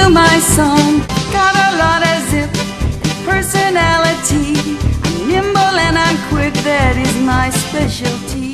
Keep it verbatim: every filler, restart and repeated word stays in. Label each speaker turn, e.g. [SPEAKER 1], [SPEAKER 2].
[SPEAKER 1] you my song. Got a lot of zip and personality. I'm nimble and I'm quick, that is my specialty.